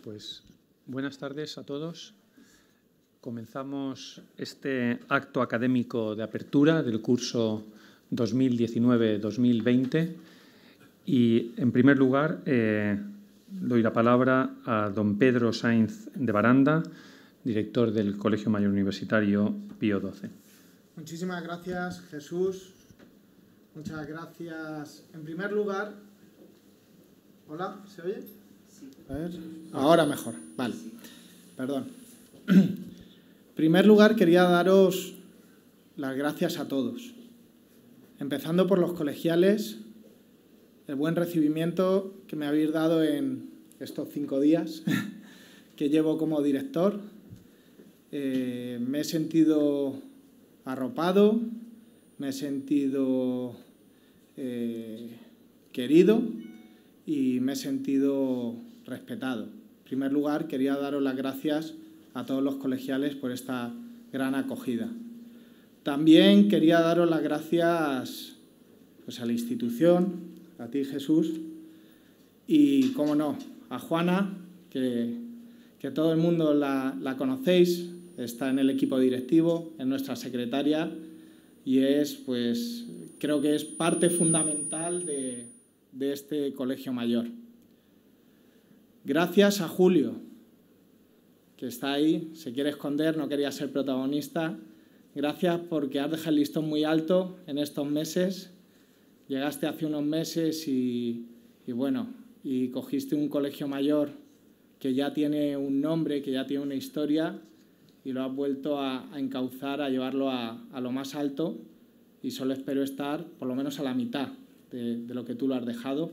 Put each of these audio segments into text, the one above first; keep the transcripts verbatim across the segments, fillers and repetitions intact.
Pues buenas tardes a todos. Comenzamos este acto académico de apertura del curso dos mil diecinueve dos mil veinte y, en primer lugar, eh, doy la palabra a don Pedro Sainz de Baranda, director del Colegio Mayor Universitario Pío doce. Muchísimas gracias, Jesús. Muchas gracias. En primer lugar... ¿Hola? ¿Se oye? Sí. A ver. Ahora mejor. Vale. Perdón. En primer lugar, quería daros las gracias a todos. Empezando por los colegiales, el buen recibimiento que me habéis dado en estos cinco días que llevo como director. Eh, me he sentido arropado, me he sentido eh, querido y me he sentido respetado. En primer lugar, quería daros las gracias a todos los colegiales por esta gran acogida. También quería daros las gracias pues, a la institución, a ti, Jesús, y, cómo no, a Juana, que, que todo el mundo la, la conocéis, está en el equipo directivo, es nuestra secretaria y es, pues, creo que es parte fundamental de, de este colegio mayor. Gracias a Julio, que está ahí, se quiere esconder, no quería ser protagonista. Gracias porque has dejado el listón muy alto en estos meses. Llegaste hace unos meses y, y bueno, y cogiste un colegio mayor que ya tiene un nombre, que ya tiene una historia, y lo has vuelto a, a encauzar, a llevarlo a, a lo más alto, y solo espero estar por lo menos a la mitad de, de lo que tú lo has dejado.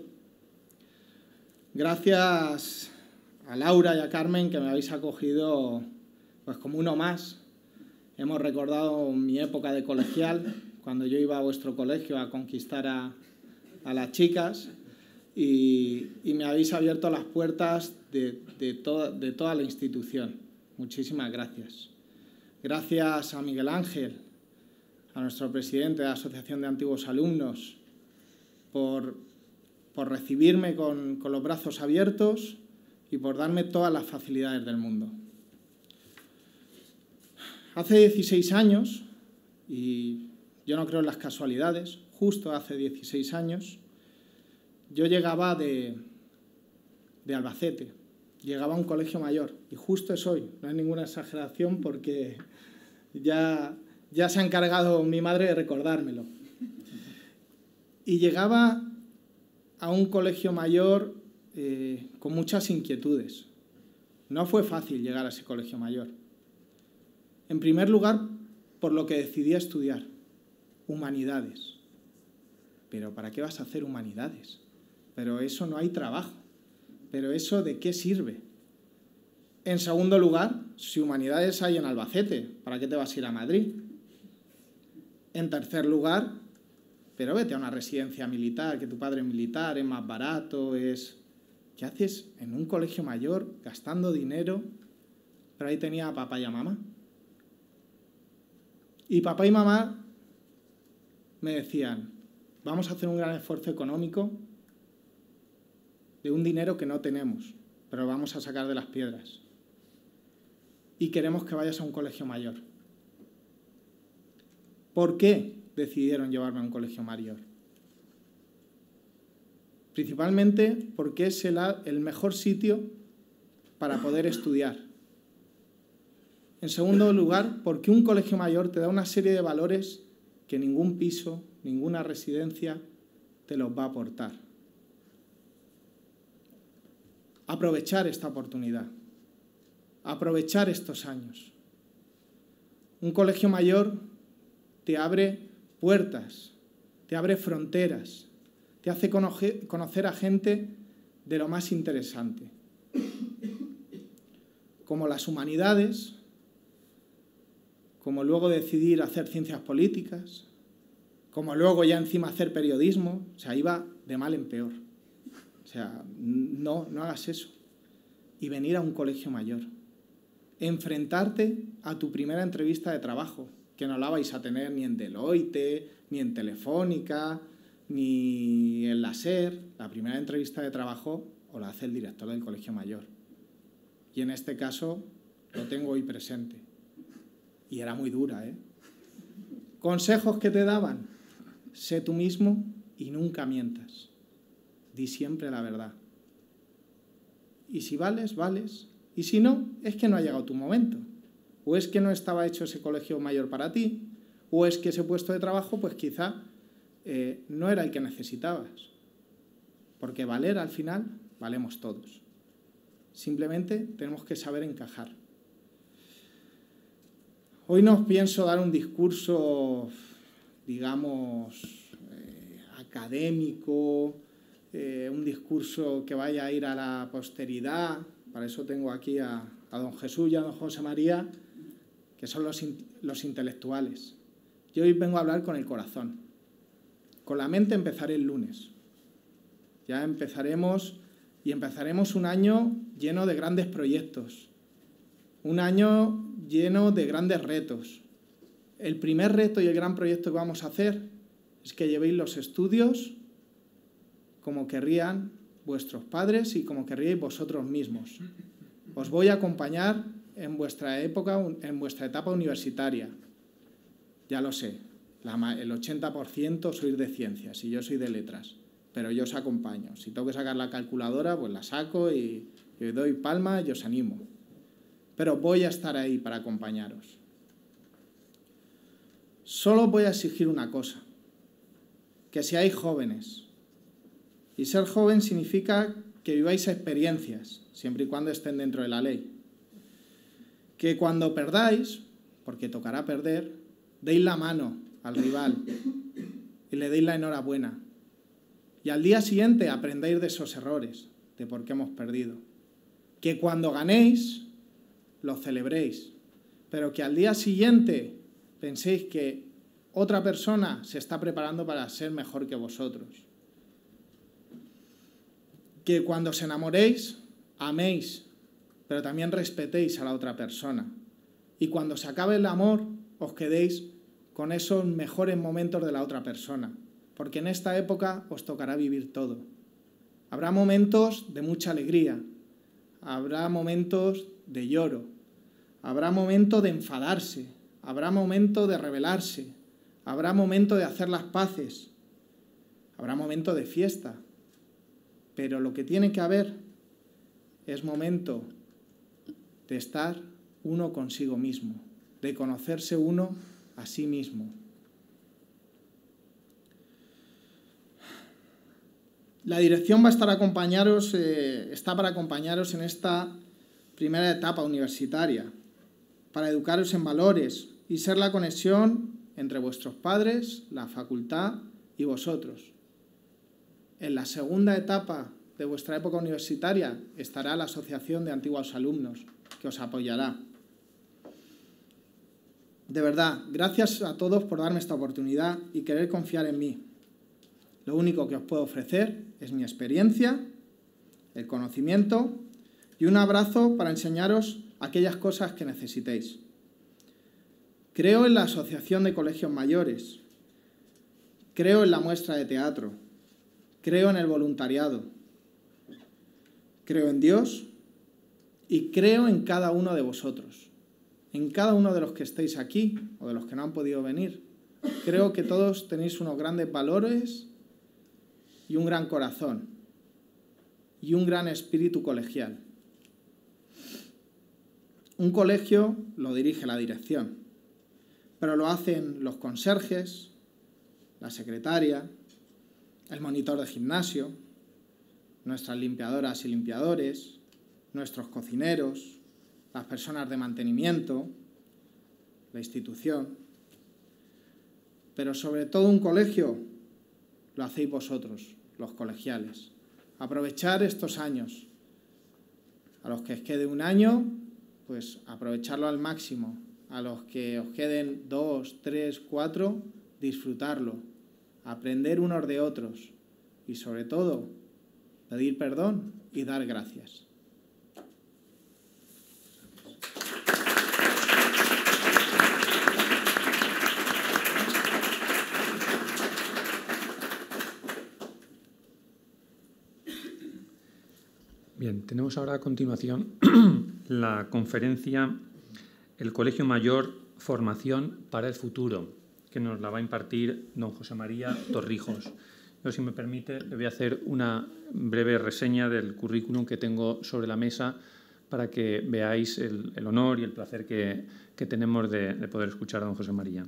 Gracias a Laura y a Carmen, que me habéis acogido pues como uno más. Hemos recordado mi época de colegial, cuando yo iba a vuestro colegio a conquistar a, a las chicas, y, y me habéis abierto las puertas de, de, to, de toda la institución. Muchísimas gracias. Gracias a Miguel Ángel, a nuestro presidente de la Asociación de Antiguos Alumnos, por, por recibirme con, con los brazos abiertos y por darme todas las facilidades del mundo. Hace dieciséis años, y yo no creo en las casualidades, justo hace dieciséis años, yo llegaba de, de Albacete. Llegaba a un colegio mayor, y justo es hoy, no es ninguna exageración porque ya, ya se ha encargado mi madre de recordármelo. Y llegaba a un colegio mayor eh, con muchas inquietudes. No fue fácil llegar a ese colegio mayor. En primer lugar, por lo que decidí estudiar, humanidades. ¿Pero para qué vas a hacer humanidades? Pero eso no hay trabajo. ¿Pero eso de qué sirve? En segundo lugar, si humanidades hay en Albacete, ¿para qué te vas a ir a Madrid? En tercer lugar, pero vete a una residencia militar, que tu padre es militar, es más barato, es... ¿Qué haces en un colegio mayor gastando dinero? Pero ahí tenía a papá y a mamá. Y papá y mamá me decían, vamos a hacer un gran esfuerzo económico de un dinero que no tenemos, pero lo vamos a sacar de las piedras. Y queremos que vayas a un colegio mayor. ¿Por qué decidieron llevarme a un colegio mayor? Principalmente porque es el, el mejor sitio para poder estudiar. En segundo lugar, porque un colegio mayor te da una serie de valores que ningún piso, ninguna residencia te los va a aportar. Aprovechar esta oportunidad, aprovechar estos años. Un colegio mayor te abre puertas, te abre fronteras, te hace conocer a gente de lo más interesante, como las humanidades, como luego decidir hacer ciencias políticas, como luego ya encima hacer periodismo. O sea, iba de mal en peor. O sea, no, no hagas eso. Y venir a un colegio mayor. Enfrentarte a tu primera entrevista de trabajo, que no la vais a tener ni en Deloitte, ni en Telefónica, ni en la SER. La primera entrevista de trabajo os la hace el director del colegio mayor. Y en este caso lo tengo hoy presente. Y era muy dura, ¿eh? Consejos que te daban: sé tú mismo y nunca mientas. Di siempre la verdad. Y si vales, vales. Y si no, es que no ha llegado tu momento. O es que no estaba hecho ese colegio mayor para ti, o es que ese puesto de trabajo, pues quizá eh, no era el que necesitabas. Porque valer, al final, valemos todos. Simplemente tenemos que saber encajar. Hoy no os pienso dar un discurso, digamos, eh, académico, eh, un discurso que vaya a ir a la posteridad. Para eso tengo aquí a, a don Jesús y a don José María, que son los, in, los intelectuales. Yo hoy vengo a hablar con el corazón. Con la mente empezaré el lunes. Ya empezaremos y empezaremos un año lleno de grandes proyectos. Un año lleno de grandes retos. El primer reto y el gran proyecto que vamos a hacer es que llevéis los estudios como querrían vuestros padres y como querríais vosotros mismos. Os voy a acompañar en vuestra época, en vuestra etapa universitaria. Ya lo sé, la, el ochenta por ciento sois de ciencias y yo soy de letras, pero yo os acompaño. Si tengo que sacar la calculadora, pues la saco y, y os doy palma y os animo. Pero voy a estar ahí para acompañaros. Solo voy a exigir una cosa: que seáis jóvenes. Y ser joven significa que viváis experiencias, siempre y cuando estén dentro de la ley. Que cuando perdáis, porque tocará perder, deis la mano al rival y le deis la enhorabuena. Y al día siguiente aprendáis de esos errores, de por qué hemos perdido. Que cuando ganéis, lo celebréis, pero que al día siguiente penséis que otra persona se está preparando para ser mejor que vosotros. Que cuando os enamoréis, améis, pero también respetéis a la otra persona. Y cuando se acabe el amor, os quedéis con esos mejores momentos de la otra persona, porque en esta época os tocará vivir todo. Habrá momentos de mucha alegría, habrá momentos de lloro, habrá momento de enfadarse, habrá momento de rebelarse, habrá momento de hacer las paces, habrá momento de fiesta. Pero lo que tiene que haber es momento de estar uno consigo mismo, de conocerse uno a sí mismo. La dirección va a estar a acompañaros, eh, está para acompañaros en esta primera etapa universitaria, para educaros en valores y ser la conexión entre vuestros padres, la facultad y vosotros. En la segunda etapa de vuestra época universitaria estará la Asociación de Antiguos Alumnos, que os apoyará. De verdad, gracias a todos por darme esta oportunidad y querer confiar en mí. Lo único que os puedo ofrecer es mi experiencia, el conocimiento y un abrazo para enseñaros aquellas cosas que necesitéis. Creo en la Asociación de Colegios Mayores, creo en la muestra de teatro, creo en el voluntariado, creo en Dios y creo en cada uno de vosotros, en cada uno de los que estéis aquí o de los que no han podido venir. Creo que todos tenéis unos grandes valores y un gran corazón y un gran espíritu colegial. Un colegio lo dirige la dirección, pero lo hacen los conserjes, la secretaria, el monitor de gimnasio, nuestras limpiadoras y limpiadores, nuestros cocineros, las personas de mantenimiento, la institución. Pero sobre todo un colegio lo hacéis vosotros, los colegiales. Aprovechar estos años. A los que os quede un año, pues aprovecharlo al máximo. A los que os queden dos, tres, cuatro, disfrutarlo. Aprender unos de otros. Y sobre todo, pedir perdón y dar gracias. Bien, tenemos ahora a continuación la conferencia El Colegio Mayor Formación para el Futuro, que nos la va a impartir don José María Torrijos. Yo, si me permite, le voy a hacer una breve reseña del currículum que tengo sobre la mesa para que veáis el, el honor y el placer que, que tenemos de, de poder escuchar a don José María.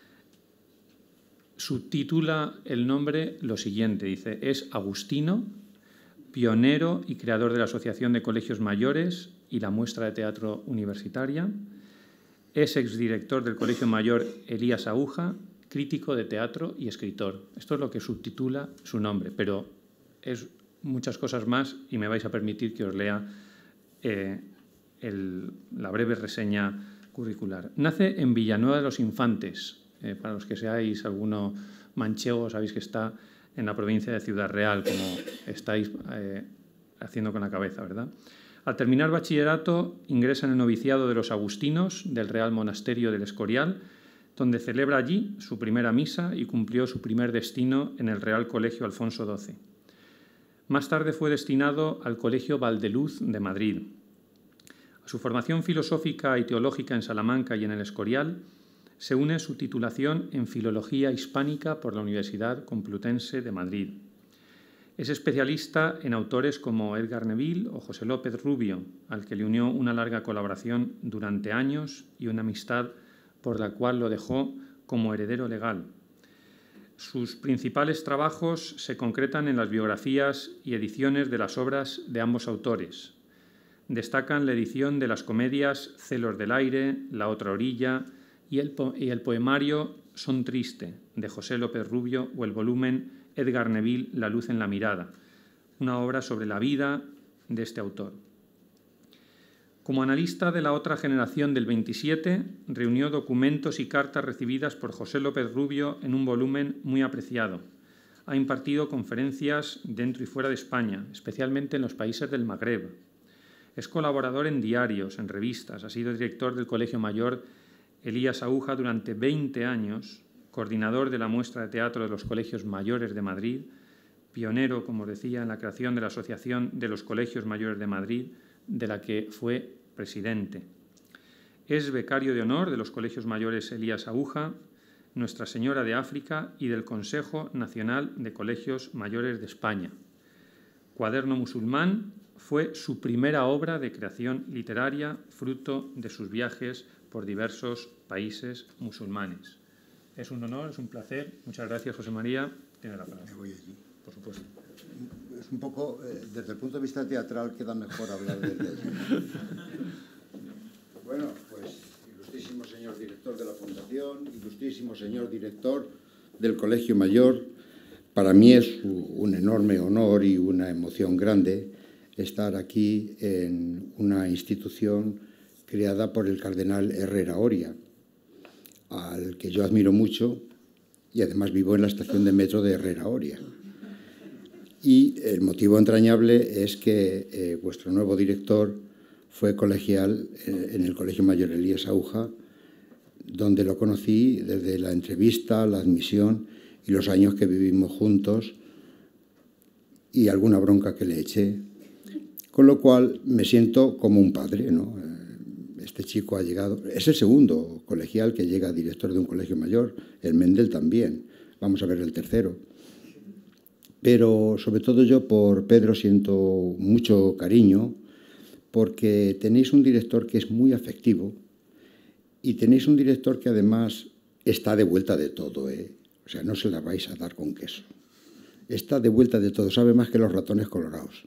Subtitula el nombre lo siguiente, dice, es agustino, pionero y creador de la Asociación de Colegios Mayores y la Muestra de Teatro Universitaria, es exdirector del Colegio Mayor Elías Aúja, crítico de teatro y escritor. Esto es lo que subtitula su nombre, pero es muchas cosas más y me vais a permitir que os lea eh, el, la breve reseña curricular. Nace en Villanueva de los Infantes. Eh, para los que seáis alguno manchego, sabéis que está en la provincia de Ciudad Real, como estáis eh, haciendo con la cabeza, ¿verdad? Al terminar bachillerato, ingresa en el noviciado de los agustinos del Real Monasterio del Escorial, donde celebra allí su primera misa y cumplió su primer destino en el Real Colegio Alfonso doce. Más tarde fue destinado al Colegio Valdeluz de Madrid. A su formación filosófica y teológica en Salamanca y en el Escorial se une su titulación en Filología Hispánica por la Universidad Complutense de Madrid. Es especialista en autores como Edgar Neville o José López Rubio, al que le unió una larga colaboración durante años y una amistad por la cual lo dejó como heredero legal. Sus principales trabajos se concretan en las biografías y ediciones de las obras de ambos autores. Destacan la edición de las comedias Celos del aire, La otra orilla y el, po y el poemario Son triste, de José López Rubio, o el volumen Edgar Neville, La luz en la mirada, una obra sobre la vida de este autor. Como analista de la otra generación del veintisiete, reunió documentos y cartas recibidas por José López Rubio en un volumen muy apreciado. Ha impartido conferencias dentro y fuera de España, especialmente en los países del Magreb. Es colaborador en diarios, en revistas, ha sido director del Colegio Mayor Elías Aúja durante veinte años, coordinador de la Muestra de Teatro de los Colegios Mayores de Madrid, pionero, como os decía, en la creación de la Asociación de los Colegios Mayores de Madrid, de la que fue presidente. Es becario de honor de los Colegios Mayores Elías Aúja, Nuestra Señora de África y del Consejo Nacional de Colegios Mayores de España. Cuaderno musulmán fue su primera obra de creación literaria, fruto de sus viajes por diversos países musulmanes. Es un honor, es un placer. Muchas gracias, José María. Tiene la palabra. Me voy allí. Por supuesto. Es un poco, eh, desde el punto de vista teatral, queda mejor hablar de él. Bueno, pues, ilustrísimo señor director de la Fundación, ilustrísimo señor director del Colegio Mayor, para mí es un enorme honor y una emoción grande estar aquí en una institución creada por el cardenal Herrera Oria, al que yo admiro mucho y además vivo en la estación de metro de Herrera Oria. Y el motivo entrañable es que eh, vuestro nuevo director fue colegial eh, en el Colegio Mayor Elías Aúja, donde lo conocí desde la entrevista, la admisión y los años que vivimos juntos y alguna bronca que le eché. Con lo cual me siento como un padre, ¿no? Este chico ha llegado, es el segundo colegial que llega director de un colegio mayor, el Mendel también, vamos a ver el tercero. Pero sobre todo yo por Pedro siento mucho cariño porque tenéis un director que es muy afectivo y tenéis un director que además está de vuelta de todo, ¿eh? O sea, no se la vais a dar con queso. Está de vuelta de todo, sabe más que los ratones colorados.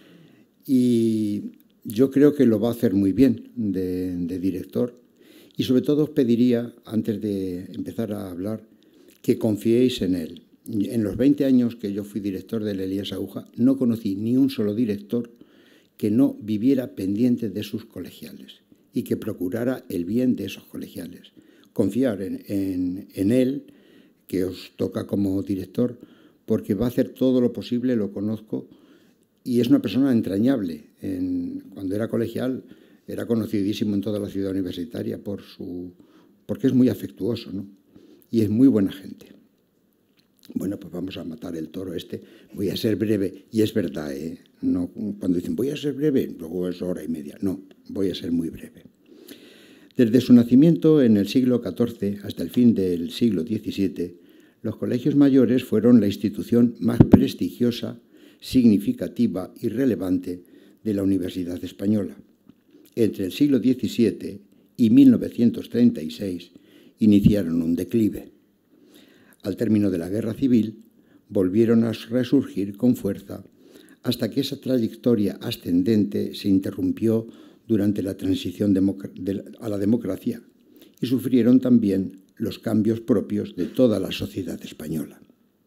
Y yo creo que lo va a hacer muy bien de, de director y sobre todo os pediría, antes de empezar a hablar, que confiéis en él. En los veinte años que yo fui director del Elías Aúja, no conocí ni un solo director que no viviera pendiente de sus colegiales y que procurara el bien de esos colegiales. Confiar en, en, en él, que os toca como director, porque va a hacer todo lo posible, lo conozco, y es una persona entrañable. En, cuando era colegial era conocidísimo en toda la ciudad universitaria por su, porque es muy afectuoso, ¿no? Y es muy buena gente. Bueno, pues vamos a matar el toro este. Voy a ser breve. Y es verdad, ¿eh? No, cuando dicen voy a ser breve, luego es hora y media. No, voy a ser muy breve. Desde su nacimiento en el siglo catorce hasta el fin del siglo diecisiete, los colegios mayores fueron la institución más prestigiosa, significativa y relevante de la Universidad Española. Entre el siglo diecisiete y mil novecientos treinta y seis iniciaron un declive. Al término de la Guerra Civil, volvieron a resurgir con fuerza hasta que esa trayectoria ascendente se interrumpió durante la transición a la democracia y sufrieron también los cambios propios de toda la sociedad española.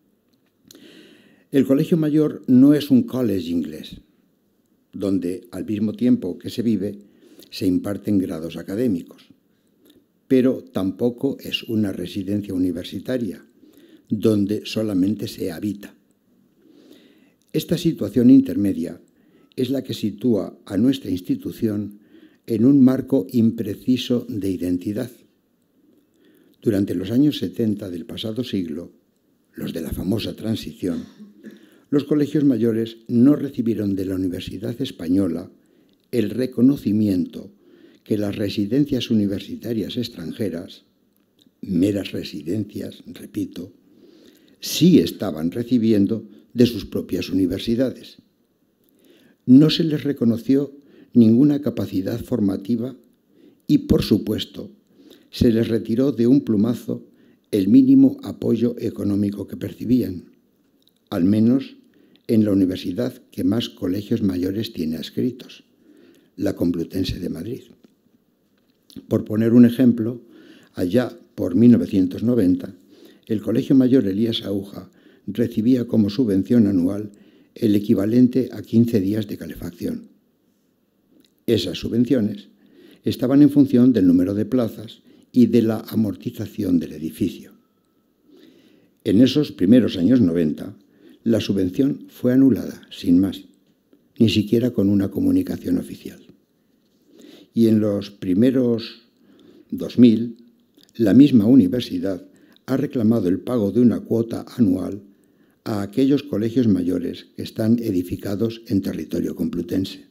El Colegio Mayor no es un college inglés, donde al mismo tiempo que se vive se imparten grados académicos, pero tampoco es una residencia universitaria, donde solamente se habita. Esta situación intermedia es la que sitúa a nuestra institución en un marco impreciso de identidad. Durante los años setenta del pasado siglo, los de la famosa transición, los colegios mayores no recibieron de la Universidad Española el reconocimiento que las residencias universitarias extranjeras, meras residencias, repito, sí estaban recibiendo de sus propias universidades. No se les reconoció ninguna capacidad formativa y, por supuesto, se les retiró de un plumazo el mínimo apoyo económico que percibían, al menos en la universidad que más colegios mayores tiene adscritos, la Complutense de Madrid. Por poner un ejemplo, allá por mil novecientos noventa, el Colegio Mayor Elías Aúja recibía como subvención anual el equivalente a quince días de calefacción. Esas subvenciones estaban en función del número de plazas y de la amortización del edificio. En esos primeros años noventa, la subvención fue anulada, sin más, ni siquiera con una comunicación oficial. Y en los primeros dos mil, la misma universidad ha reclamado el pago de una cuota anual a aquellos colegios mayores que están edificados en territorio complutense,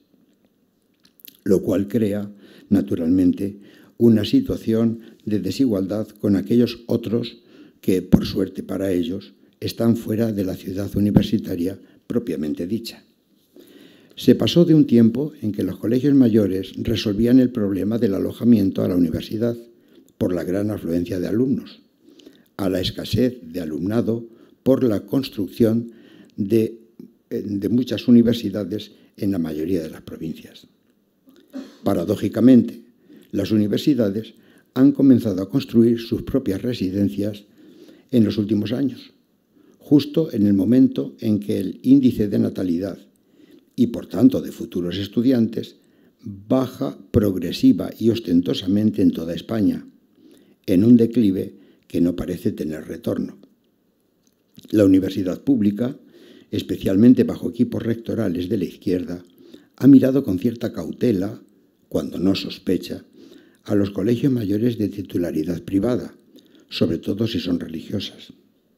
lo cual crea, naturalmente, una situación de desigualdad con aquellos otros que, por suerte para ellos, están fuera de la ciudad universitaria propiamente dicha. Se pasó de un tiempo en que los colegios mayores resolvían el problema del alojamiento a la universidad por la gran afluencia de alumnos, a la escasez de alumnado por la construcción de, de muchas universidades en la mayoría de las provincias. Paradójicamente, las universidades han comenzado a construir sus propias residencias en los últimos años, justo en el momento en que el índice de natalidad y, por tanto, de futuros estudiantes, baja progresiva y ostentosamente en toda España, en un declive que no parece tener retorno. La universidad pública, especialmente bajo equipos rectorales de la izquierda, ha mirado con cierta cautela, cuando no sospecha, a los colegios mayores de titularidad privada, sobre todo si son religiosas.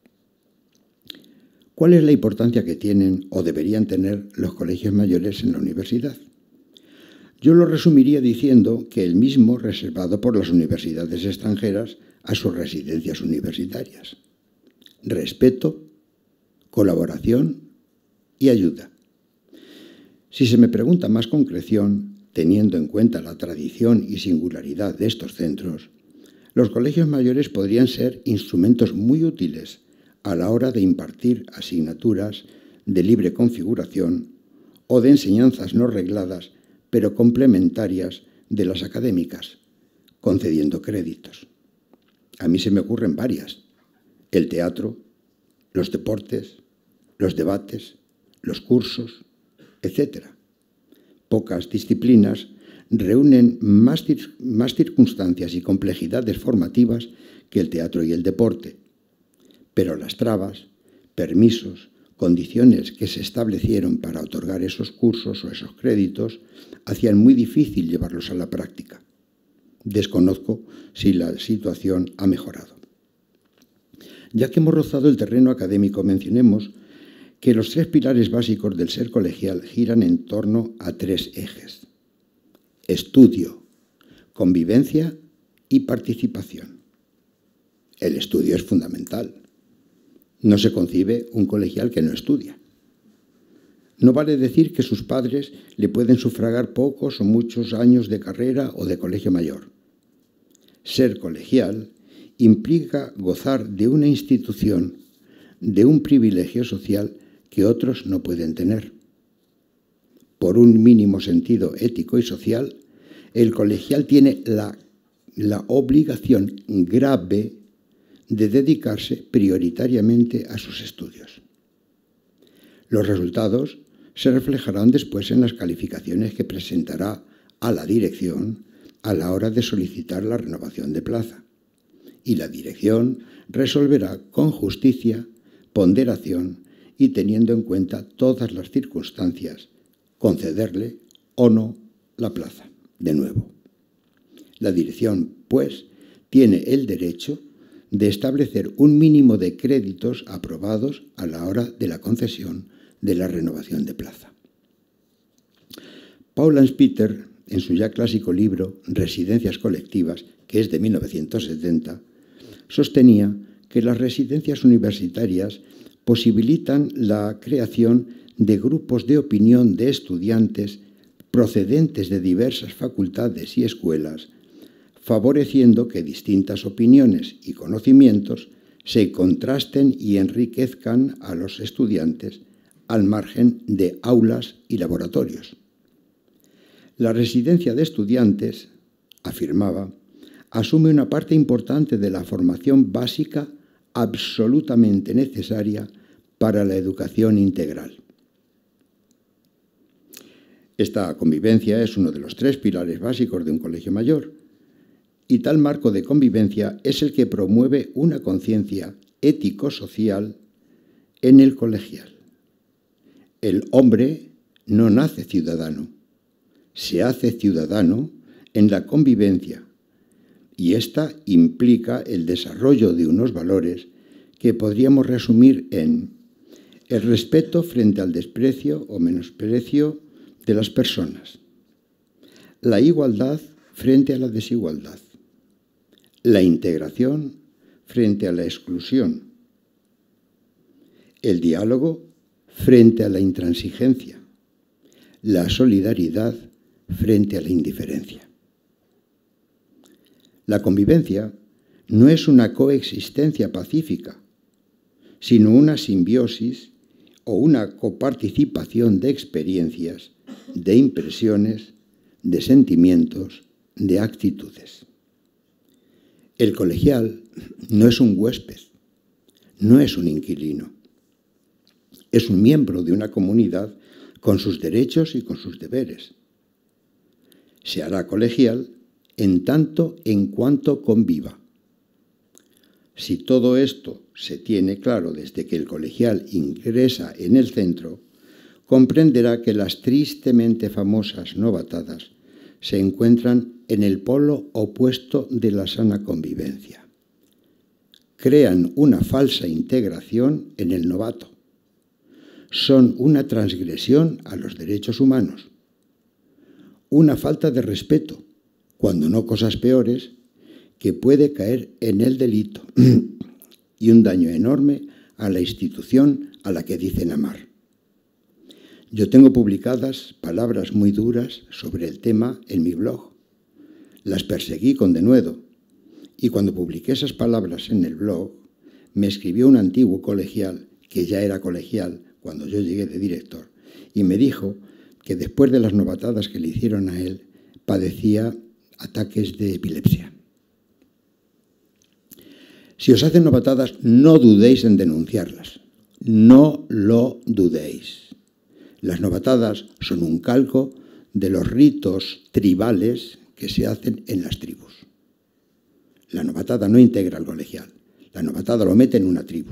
¿Cuál es la importancia que tienen o deberían tener los colegios mayores en la universidad? Yo lo resumiría diciendo que el mismo reservado por las universidades extranjeras a sus residencias universitarias. Respeto, colaboración y ayuda. Si se me pregunta más concreción, teniendo en cuenta la tradición y singularidad de estos centros, los colegios mayores podrían ser instrumentos muy útiles a la hora de impartir asignaturas de libre configuración o de enseñanzas no regladas, pero complementarias de las académicas, concediendo créditos. A mí se me ocurren varias: el teatro, los deportes, los debates, los cursos, etcétera. Pocas disciplinas reúnen más, más circunstancias y complejidades formativas que el teatro y el deporte, pero las trabas, permisos, condiciones que se establecieron para otorgar esos cursos o esos créditos hacían muy difícil llevarlos a la práctica. Desconozco si la situación ha mejorado. Ya que hemos rozado el terreno académico, mencionemos que los tres pilares básicos del ser colegial giran en torno a tres ejes: estudio, convivencia y participación. El estudio es fundamental. No se concibe un colegial que no estudia. No vale decir que sus padres le pueden sufragar pocos o muchos años de carrera o de colegio mayor. Ser colegial implica gozar de una institución, de un privilegio social que otros no pueden tener. Por un mínimo sentido ético y social, el colegial tiene la, la obligación grave de dedicarse prioritariamente a sus estudios. Los resultados se reflejarán después en las calificaciones que presentará a la dirección a la hora de solicitar la renovación de plaza. Y la dirección resolverá con justicia, ponderación y teniendo en cuenta todas las circunstancias, concederle o no la plaza. De nuevo, la dirección, pues, tiene el derecho de establecer un mínimo de créditos aprobados a la hora de la concesión de la renovación de plaza. Paul Anspeter, en su ya clásico libro Residencias colectivas, que es de mil novecientos setenta, sostenía que las residencias universitarias posibilitan la creación de grupos de opinión de estudiantes procedentes de diversas facultades y escuelas, favoreciendo que distintas opiniones y conocimientos se contrasten y enriquezcan a los estudiantes al margen de aulas y laboratorios. La residencia de estudiantes, afirmaba, asume una parte importante de la formación básica absolutamente necesaria para la educación integral. Esta convivencia es uno de los tres pilares básicos de un colegio mayor, y tal marco de convivencia es el que promueve una conciencia ético-social en el colegial. El hombre no nace ciudadano, se hace ciudadano en la convivencia, y esta implica el desarrollo de unos valores que podríamos resumir en el respeto frente al desprecio o menosprecio de las personas, la igualdad frente a la desigualdad, la integración frente a la exclusión, el diálogo frente a la intransigencia, la solidaridad frente a la indiferencia. La convivencia no es una coexistencia pacífica, sino una simbiosis o una coparticipación de experiencias, de impresiones, de sentimientos, de actitudes. El colegial no es un huésped, no es un inquilino. Es un miembro de una comunidad con sus derechos y con sus deberes. Se hará colegial en tanto en cuanto conviva. Si todo esto se tiene claro desde que el colegial ingresa en el centro, comprenderá que las tristemente famosas novatadas se encuentran en el polo opuesto de la sana convivencia. Crean una falsa integración en el novato. Son una transgresión a los derechos humanos, una falta de respeto, cuando no cosas peores, que puede caer en el delito y un daño enorme a la institución a la que dicen amar. Yo tengo publicadas palabras muy duras sobre el tema en mi blog. Las perseguí con denuedo y cuando publiqué esas palabras en el blog me escribió un antiguo colegial, que ya era colegial cuando yo llegué de director, y me dijo que después de las novatadas que le hicieron a él padecía ataques de epilepsia. Si os hacen novatadas, no dudéis en denunciarlas. No lo dudéis. Las novatadas son un calco de los ritos tribales que se hacen en las tribus. La novatada no integra al colegial. La novatada lo mete en una tribu.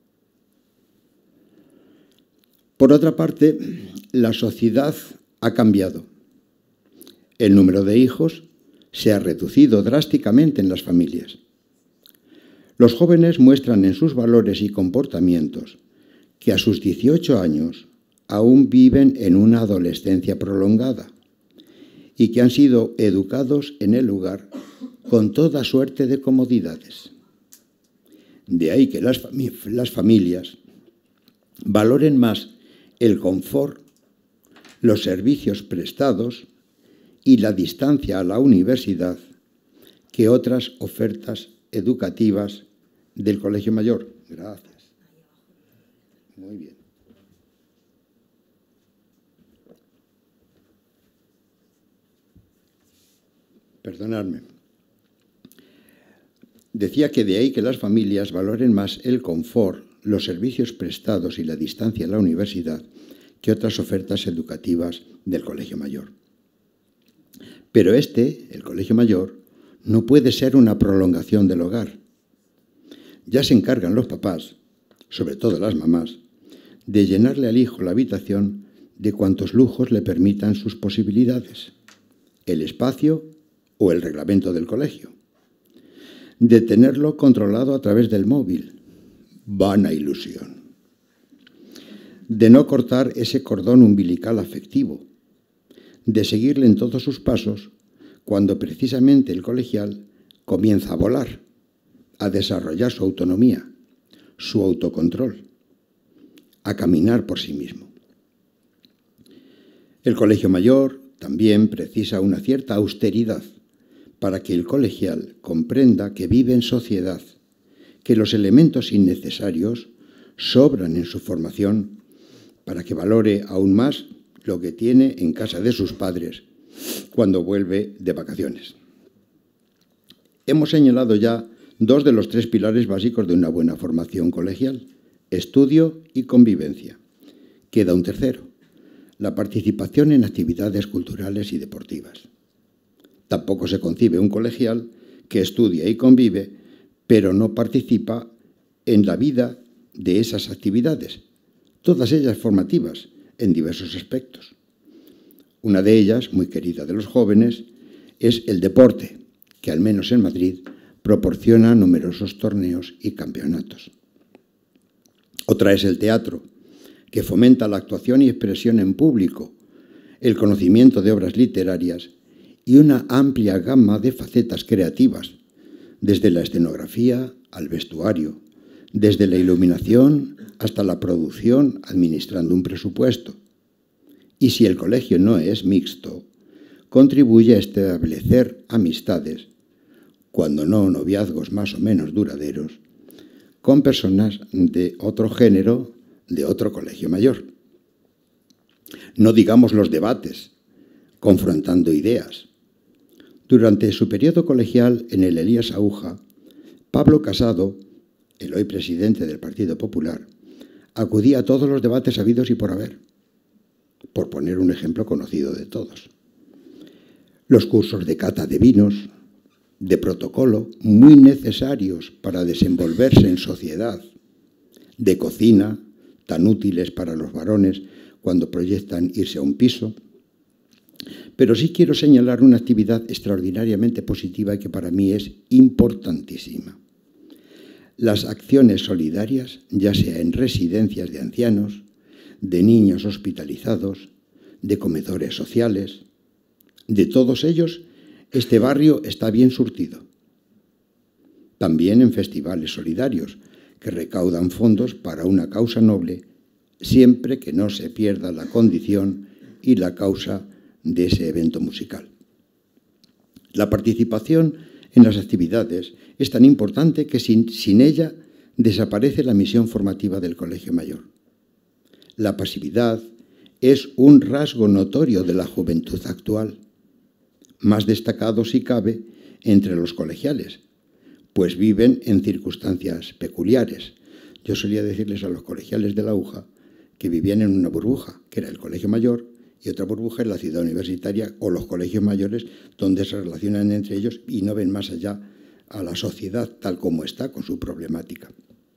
Por otra parte, la sociedad ha cambiado. El número de hijos se ha reducido drásticamente en las familias. Los jóvenes muestran en sus valores y comportamientos que a sus dieciocho años aún viven en una adolescencia prolongada y que han sido educados en el lugar con toda suerte de comodidades. De ahí que las, fami- las familias valoren más el confort, los servicios prestados y la distancia a la universidad que otras ofertas educativas del Colegio Mayor. Gracias. Muy bien. Perdonadme. Decía que de ahí que las familias valoren más el confort, los servicios prestados y la distancia a la universidad que otras ofertas educativas del Colegio Mayor. Pero este, el Colegio Mayor, no puede ser una prolongación del hogar. Ya se encargan los papás, sobre todo las mamás, de llenarle al hijo la habitación de cuantos lujos le permitan sus posibilidades, el espacio o el reglamento del colegio, de tenerlo controlado a través del móvil, vana ilusión, de no cortar ese cordón umbilical afectivo, de seguirle en todos sus pasos cuando precisamente el colegial comienza a volar, a desarrollar su autonomía, su autocontrol, a caminar por sí mismo. El Colegio Mayor también precisa una cierta austeridad para que el colegial comprenda que vive en sociedad, que los elementos innecesarios sobran en su formación para que valore aún más lo que tiene en casa de sus padres cuando vuelve de vacaciones. Hemos señalado ya dos de los tres pilares básicos de una buena formación colegial: estudio y convivencia. Queda un tercero: la participación en actividades culturales y deportivas. Tampoco se concibe un colegial que estudia y convive, pero no participa en la vida de esas actividades, todas ellas formativas en diversos aspectos. Una de ellas, muy querida de los jóvenes, es el deporte, que al menos en Madrid proporciona numerosos torneos y campeonatos. Otra es el teatro, que fomenta la actuación y expresión en público, el conocimiento de obras literarias y una amplia gama de facetas creativas, desde la escenografía al vestuario, desde la iluminación hasta la producción administrando un presupuesto. Y si el colegio no es mixto, contribuye a establecer amistades, cuando no noviazgos más o menos duraderos, con personas de otro género, de otro colegio mayor. No digamos los debates, confrontando ideas. Durante su periodo colegial en el Elías Aúja, Pablo Casado, el hoy presidente del Partido Popular, acudía a todos los debates habidos y por haber, por poner un ejemplo conocido de todos. Los cursos de cata de vinos, de protocolo, muy necesarios para desenvolverse en sociedad, de cocina, tan útiles para los varones cuando proyectan irse a un piso. Pero sí quiero señalar una actividad extraordinariamente positiva y que para mí es importantísima. Las acciones solidarias, ya sea en residencias de ancianos, de niños hospitalizados, de comedores sociales, de todos ellos, este barrio está bien surtido. También en festivales solidarios, que recaudan fondos para una causa noble, siempre que no se pierda la condición y la causa de ese evento musical. La participación en las actividades es tan importante que sin, sin ella desaparece la misión formativa del Colegio Mayor. La pasividad es un rasgo notorio de la juventud actual, más destacado si cabe entre los colegiales, pues viven en circunstancias peculiares. Yo solía decirles a los colegiales de la Aúja que vivían en una burbuja, que era el Colegio Mayor, y otra burbuja en la ciudad universitaria o los colegios mayores, donde se relacionan entre ellos y no ven más allá a la sociedad tal como está con su problemática.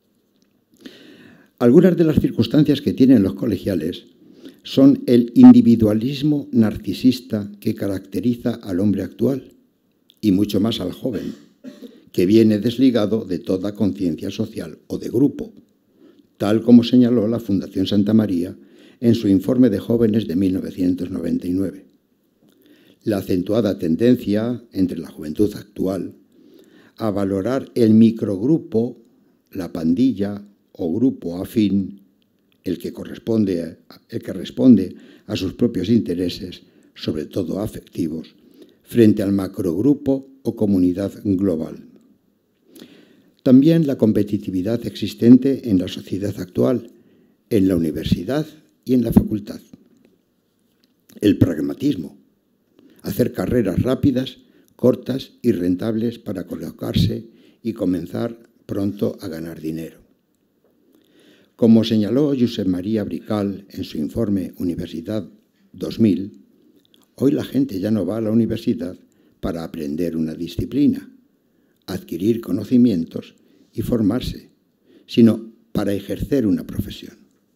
Algunas de las circunstancias que tienen los colegiales son el individualismo narcisista que caracteriza al hombre actual y mucho más al joven, que viene desligado de toda conciencia social o de grupo, tal como señaló la Fundación Santa María en su informe de jóvenes de mil novecientos noventa y nueve. La acentuada tendencia entre la juventud actual a valorar el microgrupo, la pandilla o grupo afín, el que corresponde, el que responde a sus propios intereses, sobre todo afectivos, frente al macrogrupo o comunidad global. También la competitividad existente en la sociedad actual, en la universidad y en la facultad. El pragmatismo, hacer carreras rápidas, cortas y rentables para colocarse y comenzar pronto a ganar dinero. Como señaló Josep María Brical en su informe Universidad dos mil, hoy la gente ya no va a la universidad para aprender una disciplina, adquirir conocimientos y formarse, sino para ejercer una profesión.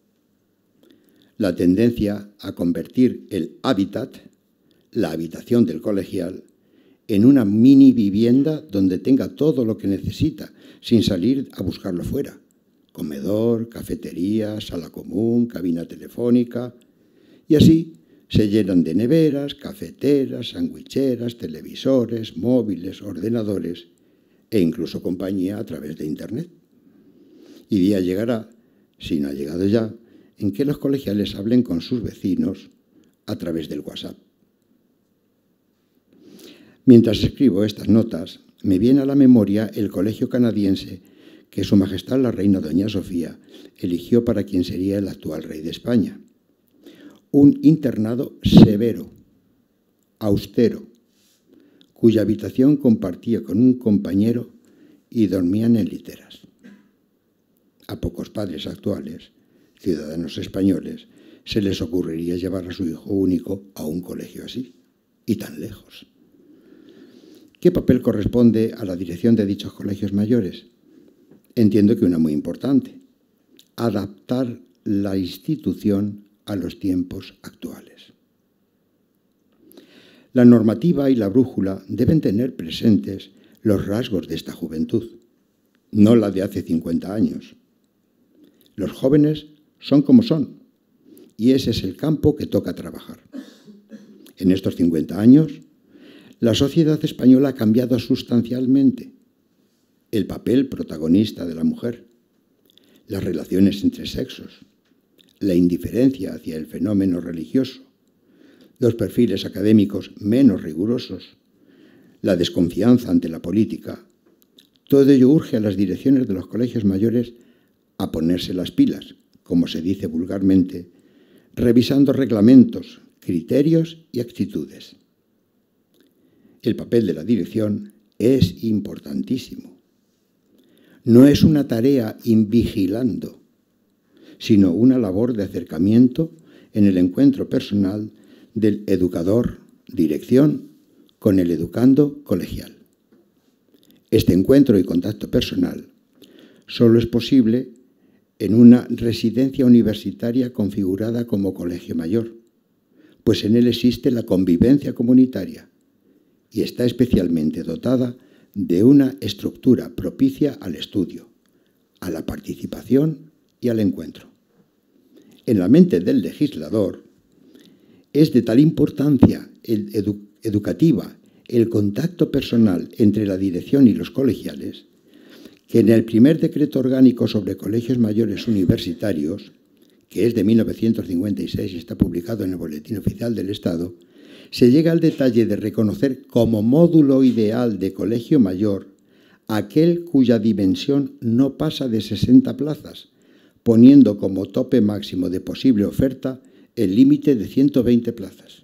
La tendencia a convertir el hábitat, la habitación del colegial, en una mini vivienda donde tenga todo lo que necesita, sin salir a buscarlo fuera. Comedor, cafetería, sala común, cabina telefónica, y así se llenan de neveras, cafeteras, sandwicheras, televisores, móviles, ordenadores e incluso compañía a través de Internet. Y día llegará, si no ha llegado ya, en que los colegiales hablen con sus vecinos a través del WhatsApp. Mientras escribo estas notas, me viene a la memoria el colegio canadiense que Su Majestad la Reina Doña Sofía eligió para quien sería el actual rey de España. Un internado severo, austero, cuya habitación compartía con un compañero y dormían en literas. A pocos padres actuales, ciudadanos españoles, se les ocurriría llevar a su hijo único a un colegio así, y tan lejos. ¿Qué papel corresponde a la dirección de dichos colegios mayores? Entiendo que una muy importante: adaptar la institución a los tiempos actuales. La normativa y la brújula deben tener presentes los rasgos de esta juventud, no la de hace cincuenta años. Los jóvenes son como son, y ese es el campo que toca trabajar. En estos cincuenta años, la sociedad española ha cambiado sustancialmente. El papel protagonista de la mujer, las relaciones entre sexos, la indiferencia hacia el fenómeno religioso, los perfiles académicos menos rigurosos, la desconfianza ante la política. Todo ello urge a las direcciones de los colegios mayores a ponerse las pilas, como se dice vulgarmente, revisando reglamentos, criterios y actitudes. El papel de la dirección es importantísimo. No es una tarea invigilando, sino una labor de acercamiento en el encuentro personal del educador, dirección, con el educando colegial. Este encuentro y contacto personal solo es posible en una residencia universitaria configurada como colegio mayor, pues en él existe la convivencia comunitaria y está especialmente dotada de una estructura propicia al estudio, a la participación y al encuentro. En la mente del legislador es de tal importancia el edu- educativa el contacto personal entre la dirección y los colegiales que en el primer decreto orgánico sobre colegios mayores universitarios, que es de mil novecientos cincuenta y seis y está publicado en el Boletín Oficial del Estado, se llega al detalle de reconocer como módulo ideal de colegio mayor aquel cuya dimensión no pasa de sesenta plazas, poniendo como tope máximo de posible oferta el límite de ciento veinte plazas.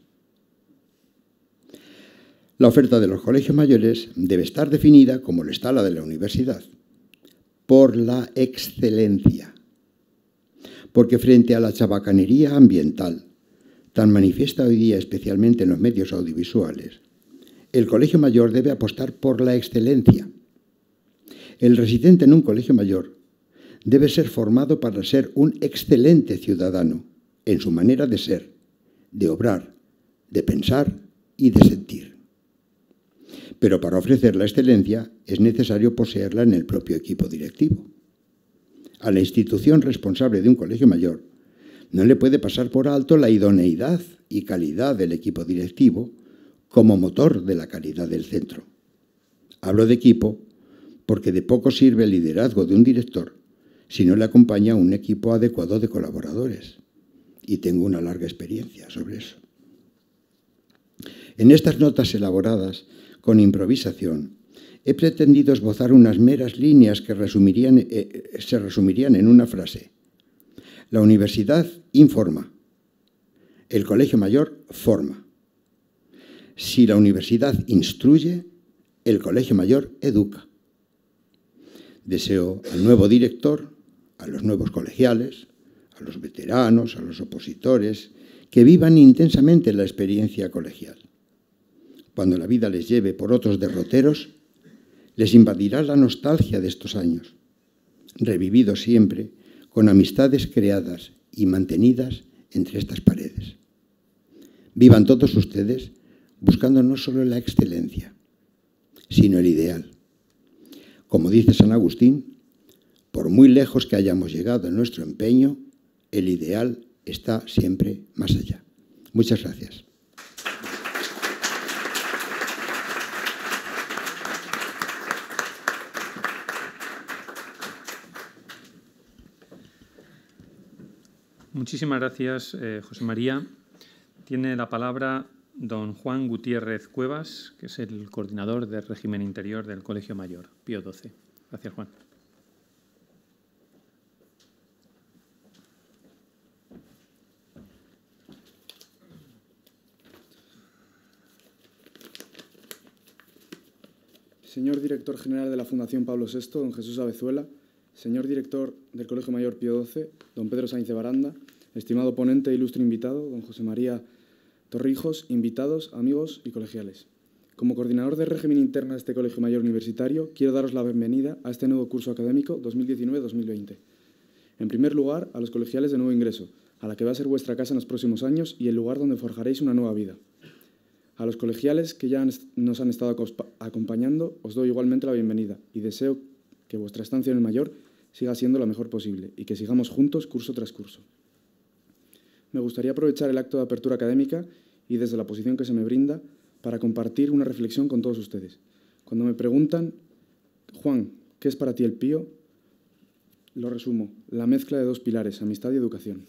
La oferta de los colegios mayores debe estar definida, como lo está la de la universidad, por la excelencia. Porque frente a la chabacanería ambiental, tan manifiesta hoy día especialmente en los medios audiovisuales, el colegio mayor debe apostar por la excelencia. El residente en un colegio mayor debe ser formado para ser un excelente ciudadano en su manera de ser, de obrar, de pensar y de sentir. pero para ofrecer la excelencia es necesario poseerla en el propio equipo directivo. A la institución responsable de un colegio mayor no le puede pasar por alto la idoneidad y calidad del equipo directivo como motor de la calidad del centro. Hablo de equipo porque de poco sirve el liderazgo de un director si no le acompaña un equipo adecuado de colaboradores. Y tengo una larga experiencia sobre eso. En estas notas elaboradas con improvisación, he pretendido esbozar unas meras líneas que resumirían, eh, se resumirían en una frase. La universidad informa, el colegio mayor forma. Si la universidad instruye, el colegio mayor educa. Deseo al nuevo director, a los nuevos colegiales, a los veteranos, a los opositores, que vivan intensamente la experiencia colegial. Cuando la vida les lleve por otros derroteros, les invadirá la nostalgia de estos años, revividos siempre con amistades creadas y mantenidas entre estas paredes. Vivan todos ustedes buscando no solo la excelencia, sino el ideal. Como dice San Agustín, por muy lejos que hayamos llegado en nuestro empeño, el ideal está siempre más allá. Muchas gracias. Muchísimas gracias, eh, José María. Tiene la palabra don Juan Gutiérrez Cuevas, que es el coordinador del régimen interior del Colegio Mayor, Pío doce. Gracias, Juan. Señor Director General de la Fundación Pablo sexto, don Jesús Avezuela, señor Director del Colegio Mayor Pío doce, don Pedro Sainz de Baranda, estimado ponente e ilustre invitado, don José María Torrijos, invitados, amigos y colegiales. Como coordinador de régimen interno de este Colegio Mayor Universitario, quiero daros la bienvenida a este nuevo curso académico dos mil diecinueve dos mil veinte. En primer lugar, a los colegiales de nuevo ingreso, a la que va a ser vuestra casa en los próximos años y el lugar donde forjaréis una nueva vida. A los colegiales que ya nos han estado acompañando, os doy igualmente la bienvenida y deseo que vuestra estancia en el Mayor siga siendo la mejor posible y que sigamos juntos curso tras curso. Me gustaría aprovechar el acto de apertura académica y desde la posición que se me brinda para compartir una reflexión con todos ustedes. Cuando me preguntan, Juan, ¿qué es para ti el Pío? Lo resumo, la mezcla de dos pilares, amistad y educación.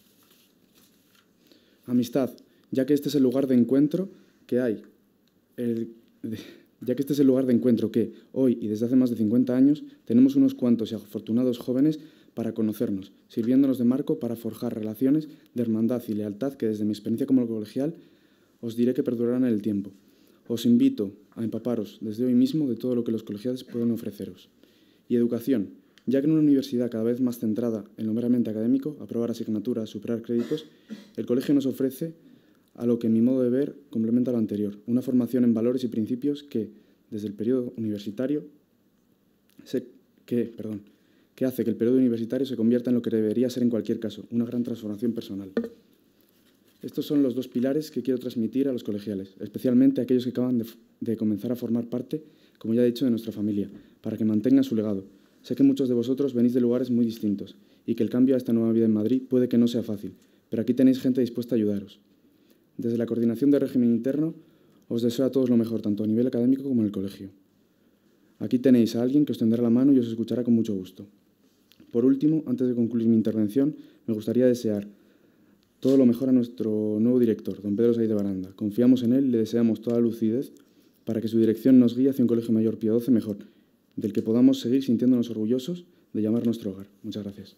Amistad, ya que este es el lugar de encuentro que hay, el, de, ya que este es el lugar de encuentro que hoy y desde hace más de cincuenta años tenemos unos cuantos y afortunados jóvenes para conocernos, sirviéndonos de marco para forjar relaciones de hermandad y lealtad que desde mi experiencia como colegial os diré que perdurarán en el tiempo. Os invito a empaparos desde hoy mismo de todo lo que los colegiales pueden ofreceros. Y educación, ya que en una universidad cada vez más centrada en lo meramente académico, aprobar asignaturas, superar créditos, el colegio nos ofrece a lo que en mi modo de ver complementa lo anterior, una formación en valores y principios que, desde el periodo universitario, se, que, perdón, que hace que el periodo universitario se convierta en lo que debería ser en cualquier caso, una gran transformación personal. Estos son los dos pilares que quiero transmitir a los colegiales, especialmente a aquellos que acaban de, de comenzar a formar parte, como ya he dicho, de nuestra familia, para que mantengan su legado. Sé que muchos de vosotros venís de lugares muy distintos y que el cambio a esta nueva vida en Madrid puede que no sea fácil, pero aquí tenéis gente dispuesta a ayudaros. Desde la coordinación de régimen interno, os deseo a todos lo mejor, tanto a nivel académico como en el colegio. Aquí tenéis a alguien que os tenderá la mano y os escuchará con mucho gusto. Por último, antes de concluir mi intervención, me gustaría desear todo lo mejor a nuestro nuevo director, don Pedro Sainz de Baranda. Confiamos en él y le deseamos toda la lucidez para que su dirección nos guíe hacia un Colegio Mayor Pío doce mejor, del que podamos seguir sintiéndonos orgullosos de llamar nuestro hogar. Muchas gracias.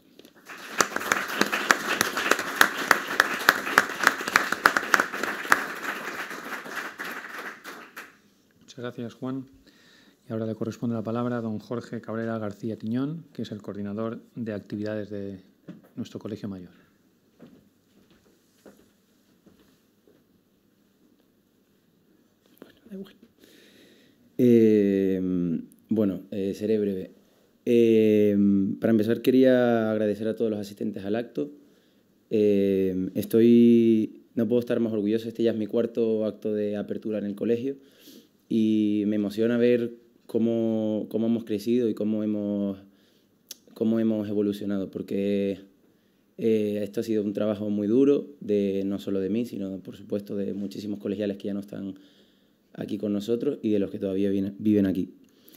Muchas gracias, Juan. Y ahora le corresponde la palabra a don Jorge Cabrera García Tiñón, que es el coordinador de actividades de nuestro Colegio Mayor. Eh, bueno, eh, seré breve. Eh, para empezar, quería agradecer a todos los asistentes al acto. Eh, estoy, no puedo estar más orgulloso. Este ya es mi cuarto acto de apertura en el colegio y me emociona ver cómo, cómo hemos crecido y cómo hemos, cómo hemos evolucionado, porque eh, esto ha sido un trabajo muy duro, de, no solo de mí, sino por supuesto de muchísimos colegiales que ya no están aquí con nosotros y de los que todavía viven, viven aquí.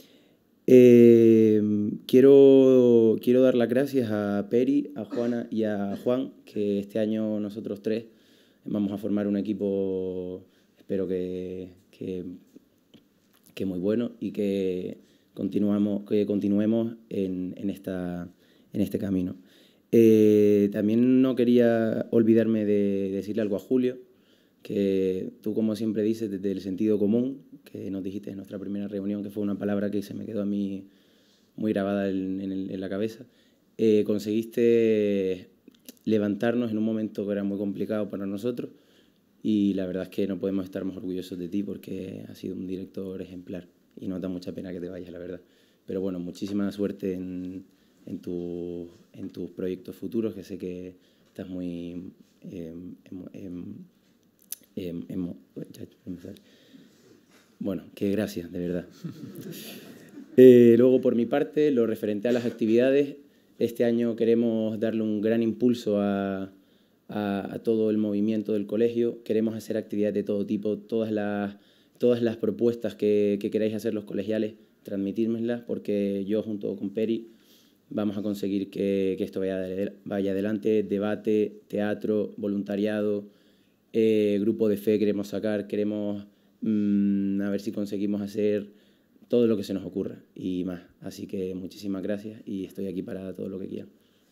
Eh, quiero, quiero dar las gracias a Peri, a Juana y a Juan, que este año nosotros tres vamos a formar un equipo, espero que, que, que muy bueno, y que, continuamos, que continuemos en, en, esta, en este camino. Eh, también no quería olvidarme de decirle algo a Julio, que tú, como siempre dices, desde el sentido común, que nos dijiste en nuestra primera reunión, que fue una palabra que se me quedó a mí muy grabada en, en, en la cabeza, eh, conseguiste levantarnos en un momento que era muy complicado para nosotros, y la verdad es que no podemos estar más orgullosos de ti porque has sido un director ejemplar y nos da mucha pena que te vayas, la verdad. Pero bueno, muchísima suerte en, en, tu, en tus proyectos futuros, que sé que estás muy... Eh, eh, eh, eh, bueno, que gracias, de verdad. Eh, luego, por mi parte, lo referente a las actividades, este año queremos darle un gran impulso a, a, a todo el movimiento del colegio. Queremos hacer actividades de todo tipo, todas las, todas las propuestas que, que queráis hacer los colegiales, transmitírmelas, porque yo, junto con Peri, vamos a conseguir que, que esto vaya, vaya adelante. Debate, teatro, voluntariado, eh, grupo de fe queremos sacar, queremos mmm, a ver si conseguimos hacer todo lo que se nos ocurra y más. Así que muchísimas gracias y estoy aquí para todo lo que quieran.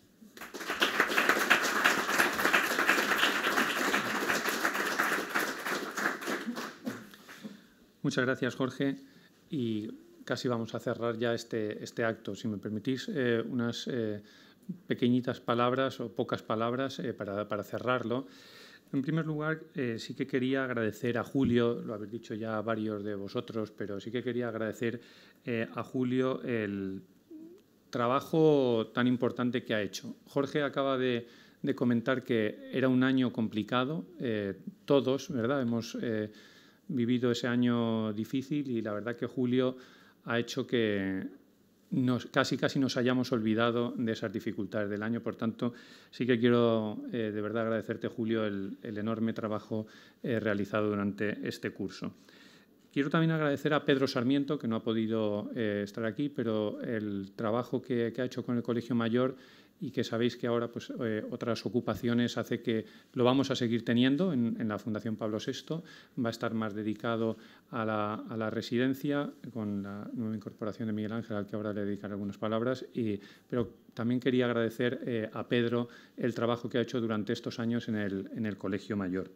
Muchas gracias, Jorge. Y casi vamos a cerrar ya este, este acto. Si me permitís, eh, unas eh, pequeñitas palabras o pocas palabras eh, para, para cerrarlo. En primer lugar, eh, sí que quería agradecer a Julio, lo habéis dicho ya varios de vosotros, pero sí que quería agradecer eh, a Julio el trabajo tan importante que ha hecho. Jorge acaba de, de comentar que era un año complicado, eh, todos, ¿verdad? Hemos eh, vivido ese año difícil y la verdad que Julio ha hecho que Nos, casi casi nos hayamos olvidado de esas dificultades del año. Por tanto, sí que quiero eh, de verdad agradecerte, Julio, el, el enorme trabajo eh, realizado durante este curso. Quiero también agradecer a Pedro Sarmiento, que no ha podido eh, estar aquí, pero el trabajo que, que ha hecho con el Colegio Mayor y que sabéis que ahora pues, eh, otras ocupaciones hace que lo vamos a seguir teniendo en, en la Fundación Pablo sexto. Va a estar más dedicado a la, a la residencia con la nueva incorporación de Miguel Ángel, al que ahora le dedicaré algunas palabras. Y, pero también quería agradecer eh, a Pedro el trabajo que ha hecho durante estos años en el, en el Colegio Mayor.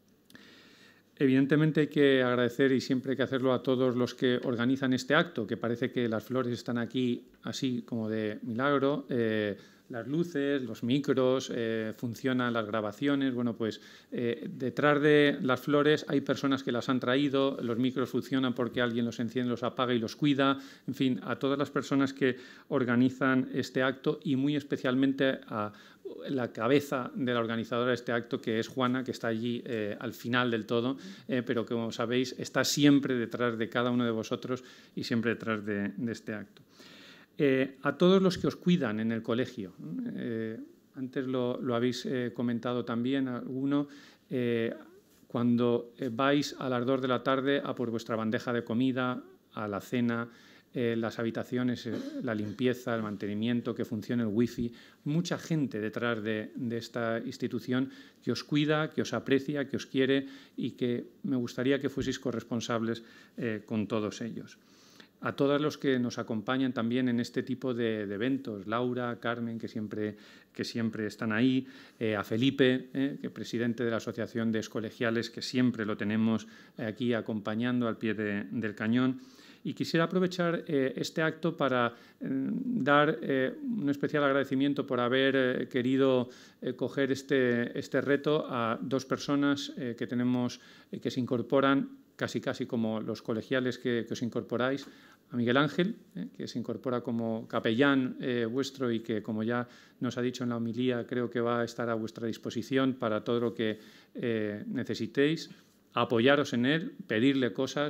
Evidentemente hay que agradecer, y siempre hay que hacerlo, a todos los que organizan este acto, que parece que las flores están aquí así como de milagro. Eh, las luces, los micros, eh, funcionan las grabaciones. Bueno, pues eh, detrás de las flores hay personas que las han traído, los micros funcionan porque alguien los enciende, los apaga y los cuida. En fin, a todas las personas que organizan este acto y muy especialmente a la cabeza de la organizadora de este acto, que es Juana, que está allí eh, al final del todo, eh, pero que, como sabéis, está siempre detrás de cada uno de vosotros y siempre detrás de, de este acto. Eh, a todos los que os cuidan en el colegio, eh, antes lo, lo habéis eh, comentado también alguno, eh, cuando vais a las dos de la tarde a por vuestra bandeja de comida, a la cena, eh, las habitaciones, eh, la limpieza, el mantenimiento, que funcione el wifi, mucha gente detrás de, de esta institución que os cuida, que os aprecia, que os quiere y que me gustaría que fueseis corresponsables eh, con todos ellos. A todos los que nos acompañan también en este tipo de, de eventos, Laura, Carmen, que siempre, que siempre están ahí, eh, a Felipe, eh, que es presidente de la Asociación de Excolegiales, que siempre lo tenemos aquí acompañando al pie de, del cañón. Y quisiera aprovechar eh, este acto para eh, dar eh, un especial agradecimiento por haber eh, querido eh, coger este, este reto a dos personas eh, que tenemos, eh, que se incorporan casi casi como los colegiales que, que os incorporáis, a Miguel Ángel, eh, que se incorpora como capellán eh, vuestro y que, como ya nos ha dicho en la homilía, creo que va a estar a vuestra disposición para todo lo que eh, necesitéis, apoyaros en él, pedirle cosas,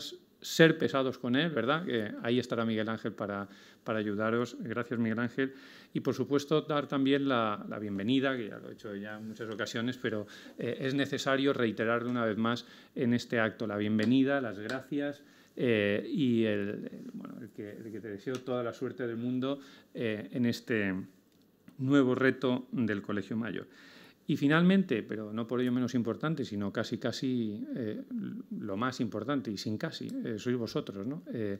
ser pesados con él, ¿verdad? Que ahí estará Miguel Ángel para, para ayudaros. Gracias, Miguel Ángel. Y, por supuesto, dar también la, la bienvenida, que ya lo he hecho ya en muchas ocasiones, pero eh, es necesario reiterarlo una vez más en este acto. La bienvenida, las gracias eh, y el, el, bueno, el, que, el que te deseo toda la suerte del mundo eh, en este nuevo reto del Colegio Mayor. Y finalmente, pero no por ello menos importante, sino casi, casi eh, lo más importante, y sin casi, eh, sois vosotros, ¿no? Eh,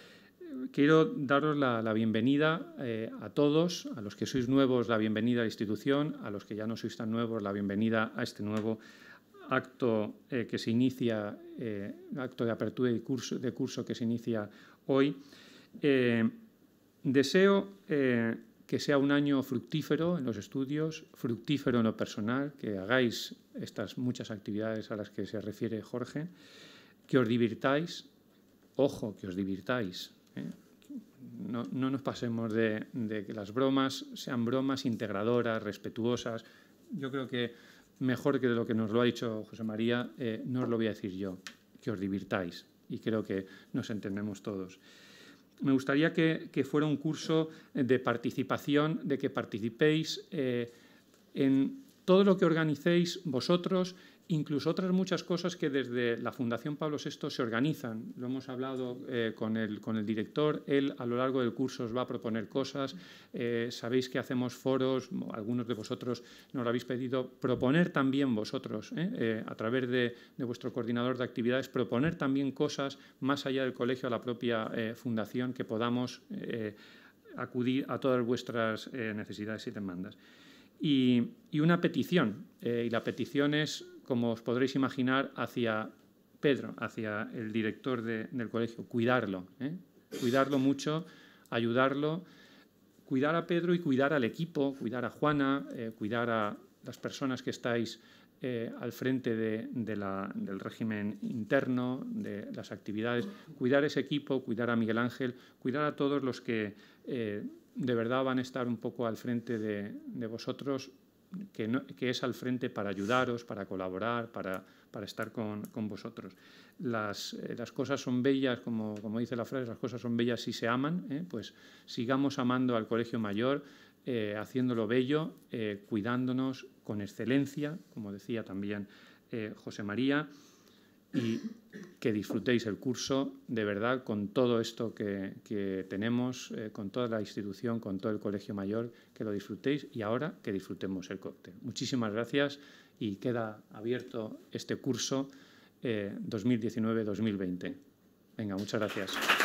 quiero daros la, la bienvenida eh, a todos, a los que sois nuevos, la bienvenida a la institución, a los que ya no sois tan nuevos, la bienvenida a este nuevo acto eh, que se inicia, eh, acto de apertura de curso, de curso que se inicia hoy. Eh, deseo eh, que sea un año fructífero en los estudios, fructífero en lo personal, que hagáis estas muchas actividades a las que se refiere Jorge, que os divirtáis, ojo, que os divirtáis, ¿eh? No, no nos pasemos de, de que las bromas sean bromas integradoras, respetuosas. Yo creo que mejor que de lo que nos lo ha dicho José María, eh, no os lo voy a decir yo, que os divirtáis, y creo que nos entendemos todos. Me gustaría que, que fuera un curso de participación, de que participéis eh, en todo lo que organicéis vosotros, incluso otras muchas cosas que desde la Fundación Pablo sexto se organizan. Lo hemos hablado eh, con, el, con el director, él a lo largo del curso os va a proponer cosas, eh, sabéis que hacemos foros, algunos de vosotros nos lo habéis pedido, proponer también vosotros, eh, eh, a través de, de vuestro coordinador de actividades, proponer también cosas más allá del colegio, a la propia eh, fundación, que podamos eh, acudir a todas vuestras eh, necesidades y demandas. Y, y una petición, eh, y la petición es, como os podréis imaginar, hacia Pedro, hacia el director de, del colegio, cuidarlo, ¿eh? cuidarlo mucho, ayudarlo, cuidar a Pedro y cuidar al equipo, cuidar a Juana, eh, cuidar a las personas que estáis eh, al frente de, de la, del régimen interno, de las actividades, cuidar ese equipo, cuidar a Miguel Ángel, cuidar a todos los que eh, de verdad van a estar un poco al frente de, de vosotros, que, no, que es al frente para ayudaros, para colaborar, para, para estar con, con vosotros. Las, eh, las cosas son bellas, como, como dice la frase, las cosas son bellas si se aman, ¿eh? Pues sigamos amando al Colegio Mayor, eh, haciéndolo bello, eh, cuidándonos con excelencia, como decía también eh, José María, y que disfrutéis el curso de verdad con todo esto que, que tenemos, eh, con toda la institución, con todo el Colegio Mayor, que lo disfrutéis y ahora que disfrutemos el cóctel. Muchísimas gracias y queda abierto este curso eh, dos mil diecinueve dos mil veinte. Venga, muchas gracias.